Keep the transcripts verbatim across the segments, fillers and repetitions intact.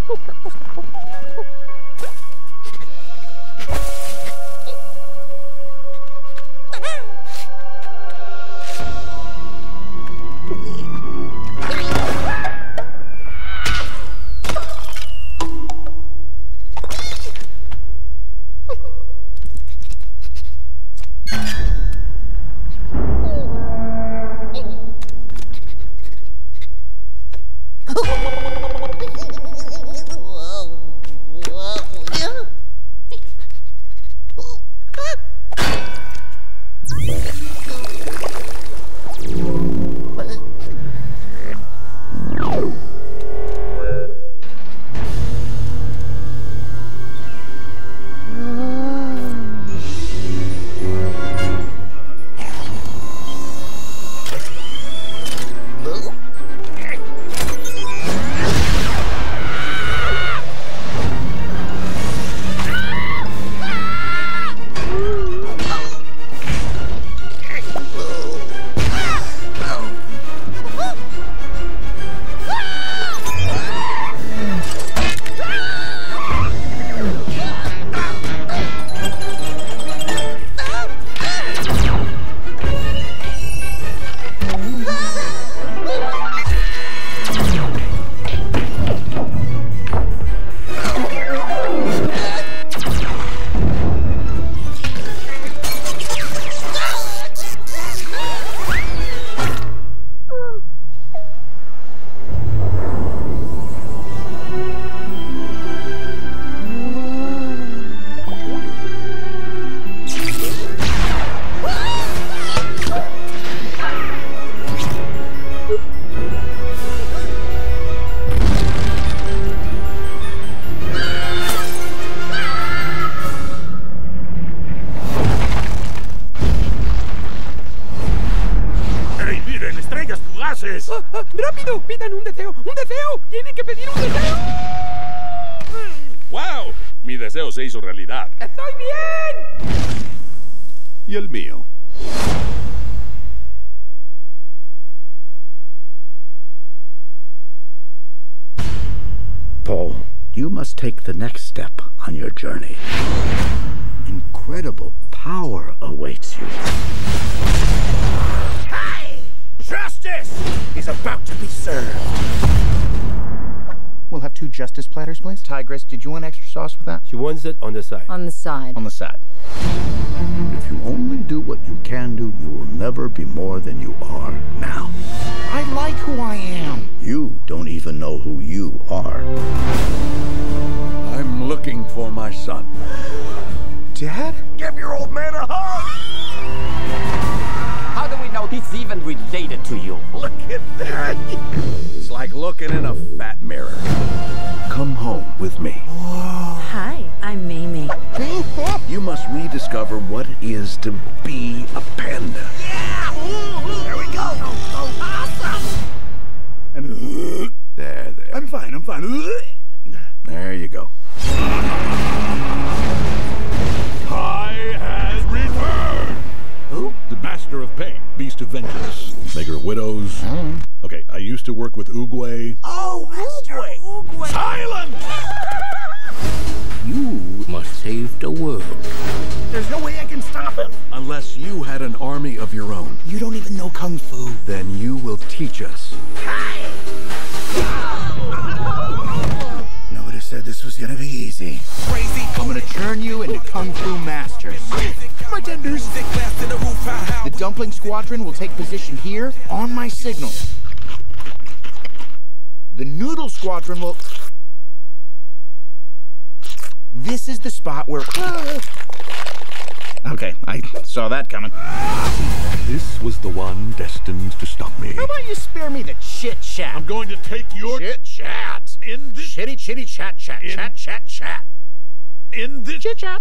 ¡Ah, ah! ¡Rápido! ¡Pidan un deseo! ¡Un deseo! ¡Tienen que pedir un deseo! ¡Wow! Mi deseo se hizo realidad. ¡Estoy bien! Y el mío. Paul, you must take the next step on your journey. Incredible power awaits you. Hey! Justice is about to be served. We'll have two justice platters, please. Tigress, did you want extra sauce with that? She wants it on the side. On the side. On the side. If you only do what you can do, you will never be more than you are now. I like who I am. You don't even know who you are. I'm looking for my son. Dad? Give your old man a hug! How do we know he's even related to you? Look at that! It's like looking in a fat mirror. Come home with me. Whoa. Hi, I'm Mamie. You must rediscover what it is to be a panda. Yeah! There we go! Awesome! And there, there. I'm fine, I'm fine. There you go. I has returned! Who? The Master of Pain, Beast of Vengeance, Maker of Widows. Mm. Okay, I used to work with Oogway. Oh, Master Oogway! Silence! You must save the world. There's no way I can stop him. Unless you had an army of your own, You don't even know Kung Fu. then you will teach us. Hey! Nobody said this was gonna be easy. Crazy. I'm gonna turn you into Kung Fu masters. My tenders. The Dumpling Squadron will take position here on my signal. The Noodle Squadron will... This is the spot where... Okay, I saw that coming. This was the one destined to stop me. How about you spare me the chit-chat? I'm going to take your Chit-chat. in this Chitty, chitty, chat, chat, In- chat, chat, chat. in this Chit-chat.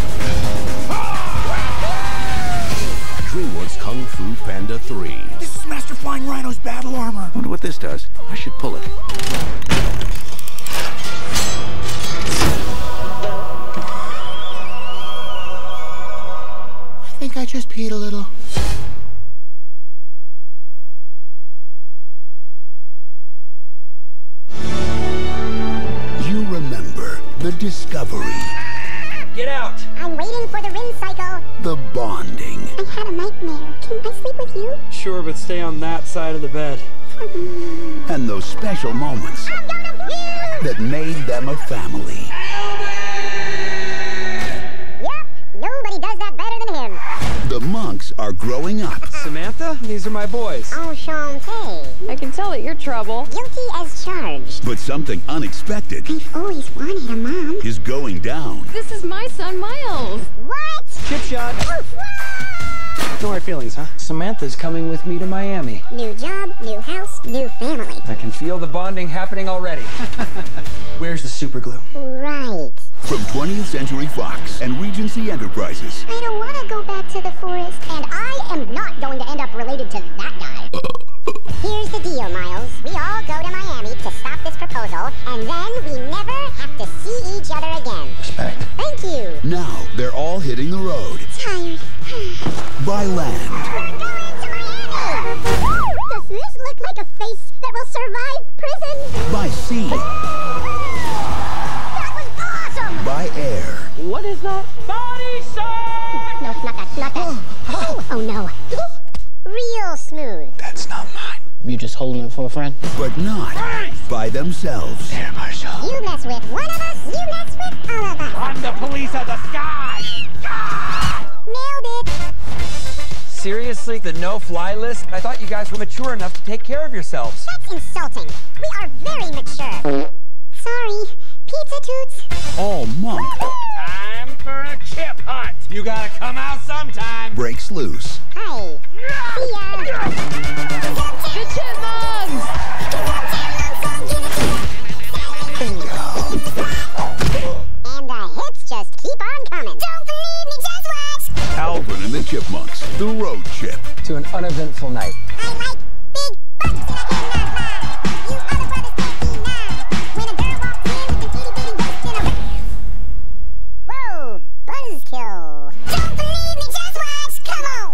DreamWorks Kung Fu Panda three. This is Master Flying Rhino's battle armor. Wonder what this does. I should pull it. I think I just peed a little. You The discovery. Get out! I'm waiting for the ring cycle. The bonding. I had a nightmare. Can I sleep with you? Sure, but stay on that side of the bed. And those special moments that made them a family. Yep, nobody does that better than him. The monks are growing up. Samantha, these are my boys. Enchanté. I can tell that you're trouble. Guilty as charged. But something unexpected I've always wanted a mom. is going down. This is my son, Miles. What? Chip shot. No hard feelings, huh? Samantha's coming with me to Miami. New job, new house, new family. I can feel the bonding happening already. Where's the super glue? Right. From twentieth Century Fox and Regency Enterprises. I don't want to go back to the forest, and I am not going to end up related to that guy. Here's the deal, Miles. We all go to Miami to stop this proposal, and then we never have to see each other again. Respect. Thank you. Now they're all hitting the road. Tired. By land. We're going to Miami! Does this look like a face that will survive prison? By sea. That was awesome! By air. What is that? Body shot! No, not that, not that. Oh, oh no. Real smooth. That's not mine. You just holding it for a friend? But not by themselves. Air Marshal. You mess with one of us, you mess with all of us. I'm the police of the sky! Nailed it. Seriously? The no-fly list? I thought you guys were mature enough to take care of yourselves. That's insulting. We are very mature. Sorry. Pizza toots. All monk Time for a chip hunt! You gotta come out sometime! breaks loose. Hi. See ya. The Chipmunks! And the hits just keep on coming. Don't believe me, just watch. Alvin and the Chipmunks. The Road Chip. To an uneventful night. I like big butts in a hand. You other brothers can't be now. When a girl walks in with an itty bitty waist and a... Whoa, buzzkill. Don't believe me, just watch. Come on.